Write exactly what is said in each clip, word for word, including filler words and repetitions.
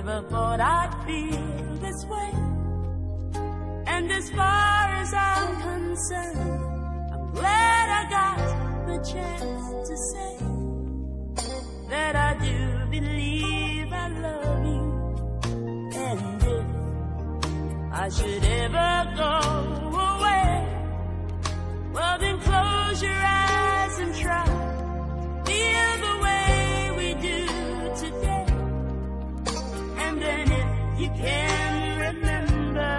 never thought I'd feel this way. And as far as I'm concerned, I'm glad I got the chance to say that I do believe I love you. And if I should ever go away, well then close your eyes and try feel the way we do today. And then if you can remember,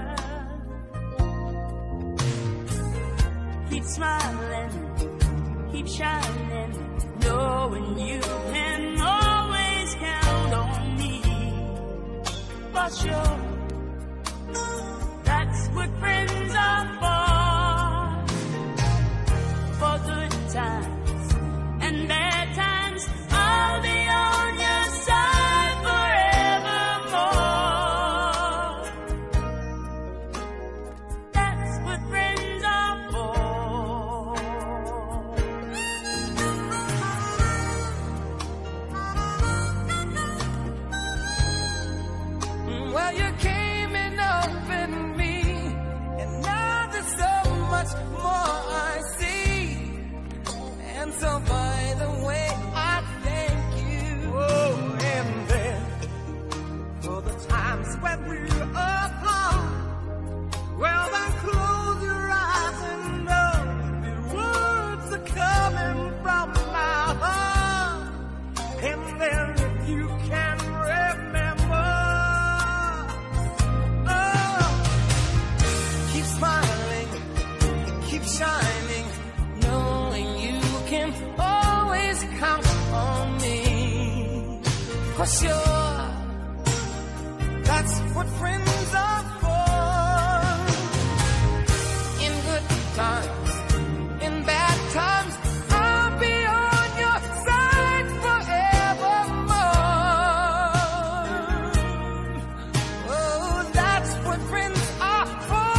keep smiling, keep shining, knowing you can always count on me. For sure, that's what friends are for. For good times and bad times, I'll be on your side forevermore. That's what friends are for. Well, you came in open me, and now there's so much more I see. And so by the way, I thank you. Oh, and then for the times when we're apart, well then close your eyes and know the words are coming from my heart. And then if you can remember, oh, keep smiling, keep shining, knowing you can always count on me. For sure, that's what friends are for. In good times, in bad times, I'll be on your side forevermore. Oh, that's what friends are for.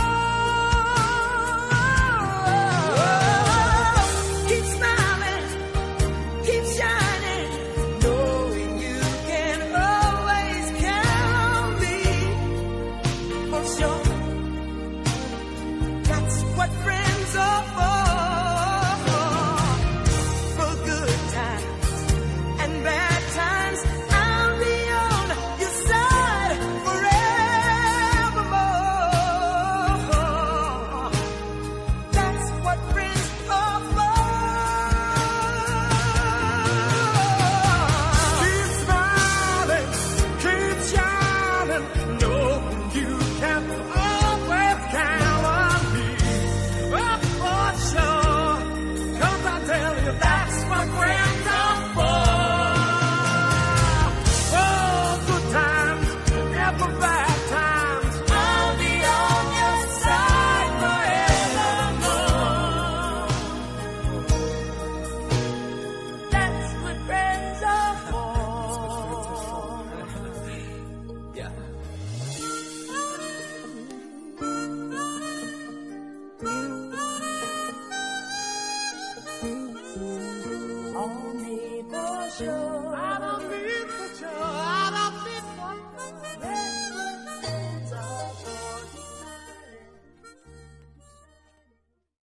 Keep smiling, keep shining, knowing you can always count on me. For sure, that's what friends are for. For good times and bad times, I'll be on your side forevermore. That's what friends are for. Keep smiling, keep shining, knowing you can always count on me. Oh, for sure, 'cause I tell you that's what friends are for. Oh, good times, never bad times, I'll be on your side forevermore. That's what friends are for. Yeah. Only for sure